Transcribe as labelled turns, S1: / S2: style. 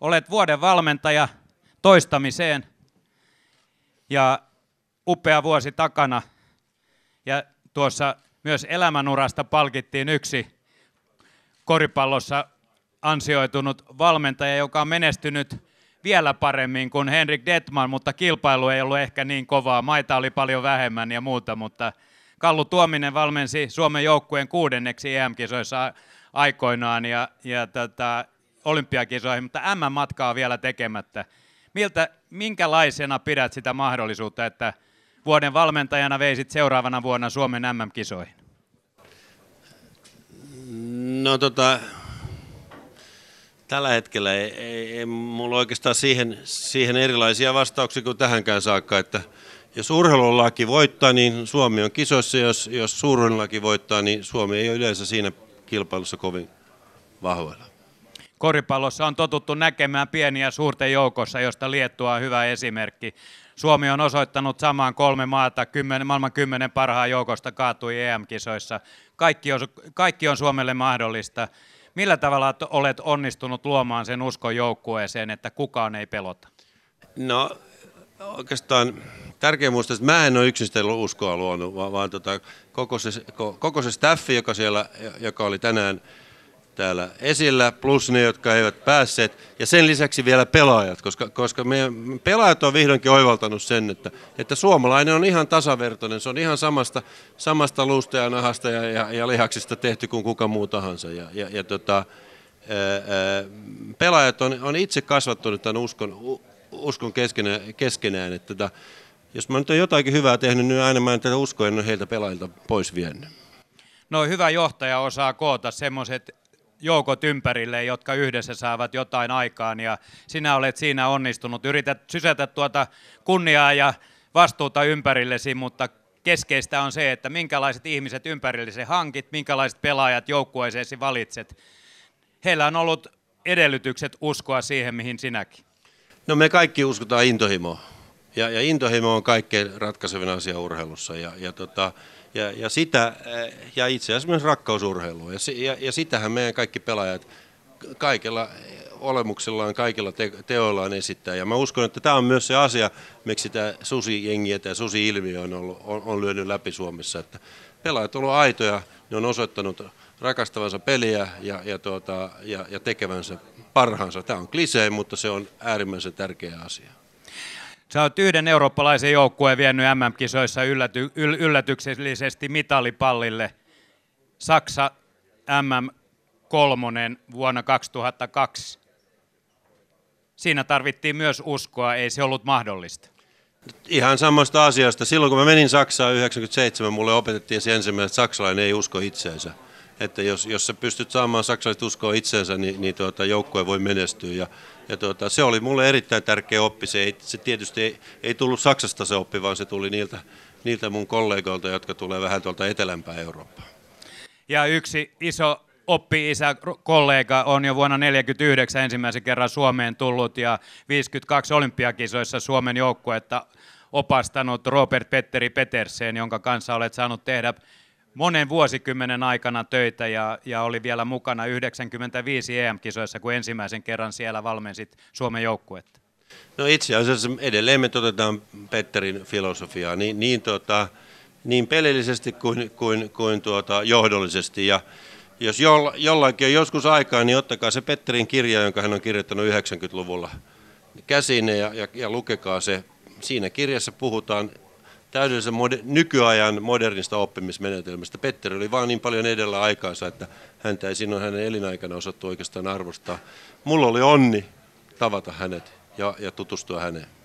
S1: Olet vuoden valmentaja toistamiseen ja upea vuosi takana. Ja tuossa myös elämänurasta palkittiin yksi koripallossa ansioitunut valmentaja, joka on menestynyt vielä paremmin kuin Henrik Detman, mutta kilpailu ei ollut ehkä niin kovaa. Maita oli paljon vähemmän ja muuta, mutta Kallu Tuominen valmensi Suomen joukkueen 6. EM-kisoissa aikoinaan ja olympiakisoihin, mutta M-matkaa on vielä tekemättä. Minkälaisena pidät sitä mahdollisuutta, että vuoden valmentajana veisit seuraavana vuonna Suomen MM-kisoihin?
S2: No tällä hetkellä ei mulla oikeastaan siihen erilaisia vastauksia kuin tähänkään saakka, että jos urheilulaki voittaa, niin Suomi on kisoissa, jos suuruudenlaki voittaa, niin Suomi ei ole yleensä siinä kilpailussa kovin vahvoilla.
S1: Koripallossa on totuttu näkemään pieniä suurten joukossa, josta Liettua on hyvä esimerkki. Suomi on osoittanut samaan 3 maata, maailman 10 parhaan joukosta kaatui EM-kisoissa. Kaikki on Suomelle mahdollista. Millä tavalla olet onnistunut luomaan sen uskon joukkueeseen, että kukaan ei pelota?
S2: No oikeastaan tärkeä muistaa, että mä en ole yksin sitä uskoa luonut, vaan koko se staffi, joka oli tänään täällä esillä, plus ne, jotka eivät päässeet, ja sen lisäksi vielä pelaajat, koska meidän pelaajat on vihdoinkin oivaltanut sen, että suomalainen on ihan tasavertoinen, se on ihan samasta luusta ja nahasta ja lihaksista tehty kuin kuka muu tahansa, pelaajat on itse kasvattanut tämän uskon keskenään, että jos mä nyt olen jotakin hyvää tehnyt, niin aina mä en tätä uskoa en ole heiltä pelaajilta pois vienyt.
S1: No hyvä johtaja osaa koota semmoiset joukot ympärille, jotka yhdessä saavat jotain aikaan ja sinä olet siinä onnistunut. Yrität sysätä tuota kunniaa ja vastuuta ympärillesi, mutta keskeistä on se, että minkälaiset ihmiset ympärillesi hankit, minkälaiset pelaajat joukkueeseesi valitset. Heillä on ollut edellytykset uskoa siihen, mihin sinäkin.
S2: No me kaikki uskotaan intohimoa ja intohimo on kaikkein ratkaisevin asia urheilussa ja sitä, ja itse asiassa myös rakkausurheilua. Ja sitähän meidän kaikki pelaajat kaikella olemuksellaan, kaikilla teoillaan esittää. Ja mä uskon, että tämä on myös se asia, miksi tämä susi-jengi ja tämä susi-ilmiö on lyönyt läpi Suomessa. Että pelaajat ovat aitoja, ne on osoittanut rakastavansa peliä ja tekevänsä parhaansa. Tämä on klisee, mutta se on äärimmäisen tärkeä asia.
S1: Sä oot yhden eurooppalaisen joukkueen vienyt MM-kisoissa yllätyksellisesti mitalipallille. Saksa MM3 vuonna 2002. Siinä tarvittiin myös uskoa, ei se ollut mahdollista.
S2: Ihan samasta asiasta. Silloin kun mä menin Saksaan 1997, mulle opetettiin se ensimmäinen, että saksalainen ei usko itseensä. Että jos sä pystyt saamaan saksalaiset uskoa itseensä, niin joukkue voi menestyä. Se oli mulle erittäin tärkeä oppi. Se tietysti ei tullut Saksasta se oppi, vaan se tuli niiltä mun kollegoilta, jotka tulee vähän tuolta etelämpää Eurooppaa.
S1: Ja yksi iso oppi-isä kollega on jo vuonna 1949 ensimmäisen kerran Suomeen tullut ja 52 olympiakisoissa Suomen joukkuetta opastanut Robert Petteri Petersen, jonka kanssa olet saanut tehdä monen vuosikymmenen aikana töitä ja oli vielä mukana 95 EM-kisoissa, kun ensimmäisen kerran siellä valmensit Suomen joukkuetta.
S2: No itse asiassa edelleen me toteutetaan Petterin filosofiaa niin pelillisesti kuin johdollisesti. Ja jos jollakin on joskus aikaa, niin ottakaa se Petterin kirja, jonka hän on kirjoittanut 90-luvulla käsiin ja lukekaa se. Siinä kirjassa puhutaan täydellisen nykyajan modernista oppimismenetelmästä. Petteri oli vaan niin paljon edellä aikaansa, että häntä ei silloin hänen elinaikana osattu oikeastaan arvostaa. Mulla oli onni tavata hänet ja tutustua häneen.